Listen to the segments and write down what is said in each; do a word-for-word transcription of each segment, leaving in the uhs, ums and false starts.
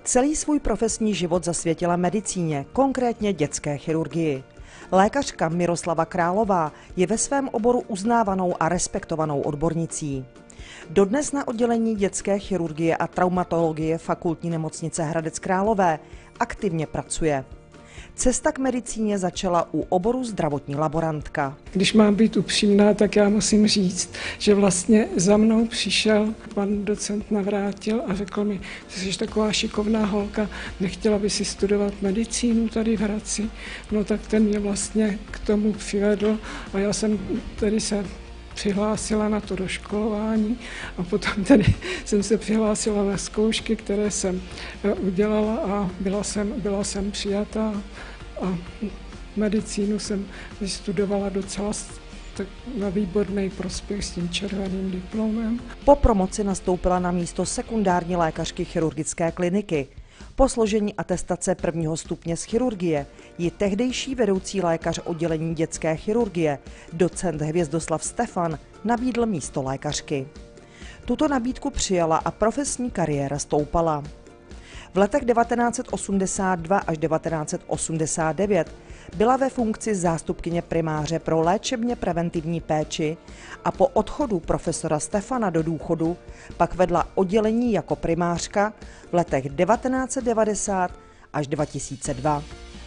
Celý svůj profesní život zasvětila medicíně, konkrétně dětské chirurgii. Lékařka Miroslava Králová je ve svém oboru uznávanou a respektovanou odbornicí. Dodnes na oddělení dětské chirurgie a traumatologie Fakultní nemocnice Hradec Králové aktivně pracuje. Cesta k medicíně začala u oboru zdravotní laborantka. Když mám být upřímná, tak já musím říct, že vlastně za mnou přišel pan docent Navrátil a řekl mi, že jsi taková šikovná holka, nechtěla by si studovat medicínu tady v Hradci. No tak ten mě vlastně k tomu přivedl a já jsem tady se přihlásila na to doškolování a potom tedy jsem se přihlásila na zkoušky, které jsem udělala a byla jsem, byla jsem přijatá a medicínu jsem vystudovala docela tak na výborný prospěch s tím červeným diplomem. Po promoci nastoupila na místo sekundární lékařky chirurgické kliniky. Po složení atestace prvního stupně z chirurgie ji tehdejší vedoucí lékař oddělení dětské chirurgie, docent Hvězdoslav Stefan, nabídl místo lékařky. Tuto nabídku přijala a profesní kariéra stoupala. V letech devatenáct set osmdesát dva až devatenáct set osmdesát devět byla ve funkci zástupkyně primáře pro léčebně preventivní péči a po odchodu profesora Stefana do důchodu pak vedla oddělení jako primářka v letech devatenáct set devadesát až dva tisíce dva.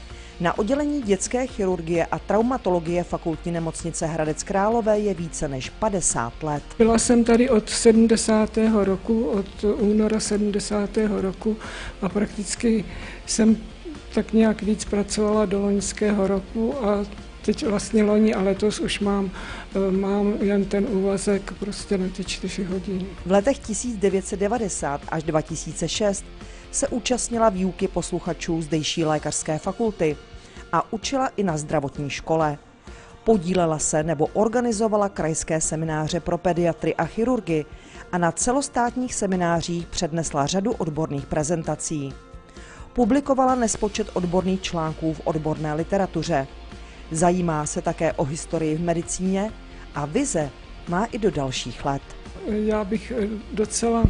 Na oddělení dětské chirurgie a traumatologie Fakultní nemocnice Hradec Králové je více než padesát let. Byla jsem tady od sedmdesátého roku, od února sedmdesátého roku a prakticky jsem tak nějak víc pracovala do loňského roku a teď vlastně loni a letos už mám, mám jen ten úvazek prostě na ty čtyři hodiny. V letech tisíc devět set devadesát až dva tisíce šest se účastnila výuky posluchačů zdejší lékařské fakulty a učila i na zdravotní škole. Podílela se nebo organizovala krajské semináře pro pediatry a chirurgy a na celostátních seminářích přednesla řadu odborných prezentací. Publikovala nespočet odborných článků v odborné literatuře. Zajímá se také o historii v medicíně a vize má i do dalších let. Já bych docela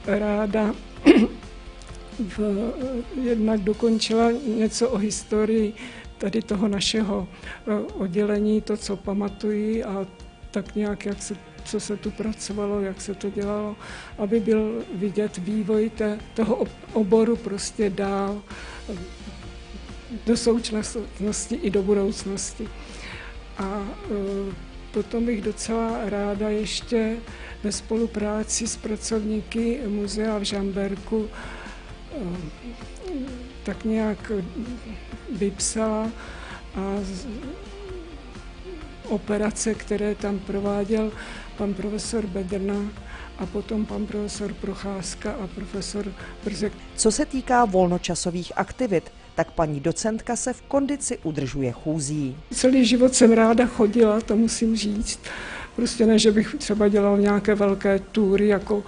ráda v, jednak dokončila něco o historii tady toho našeho oddělení, to, co pamatuji a tak nějak, jak se, co se tu pracovalo, jak se to dělalo, aby byl vidět vývoj té, toho oboru prostě dál do současnosti i do budoucnosti. A potom bych docela ráda ještě ve spolupráci s pracovníky muzea v Žamberku tak nějak vypsala a operace, které tam prováděl pan profesor Bedrna a potom pan profesor Procházka a profesor Brzek. Co se týká volnočasových aktivit, tak paní docentka se v kondici udržuje chůzí. Celý život jsem ráda chodila, to musím říct. Prostě ne, že bych třeba dělal nějaké velké túry jako,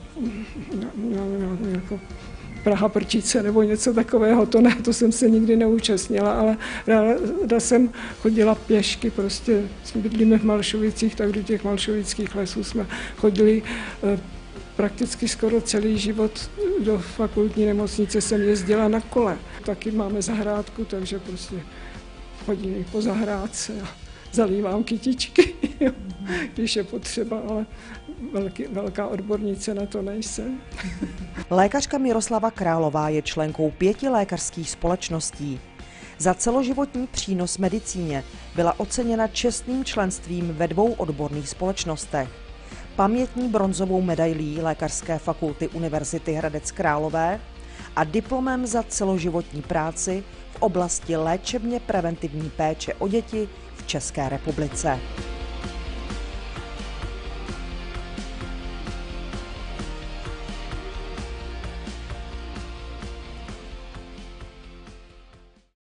jako Praha Prčice nebo něco takového, to ne, to jsem se nikdy neúčastnila, ale ráda jsem chodila pěšky, prostě bydlíme v Malšovicích, tak do těch malšovických lesů jsme chodili prakticky skoro celý život. Do fakultní nemocnice jsem jezdila na kole. Taky máme zahrádku, takže prostě chodím po zahrádce a zalívám kytičky, když je potřeba, ale velký, velká odbornice na to nejsem. Lékařka Miroslava Králová je členkou pěti lékařských společností. Za celoživotní přínos medicíně byla oceněna čestným členstvím ve dvou odborných společnostech. Pamětní bronzovou medailí Lékařské fakulty Univerzity Hradec Králové a diplomem za celoživotní práci v oblasti léčebně preventivní péče o děti v České republice.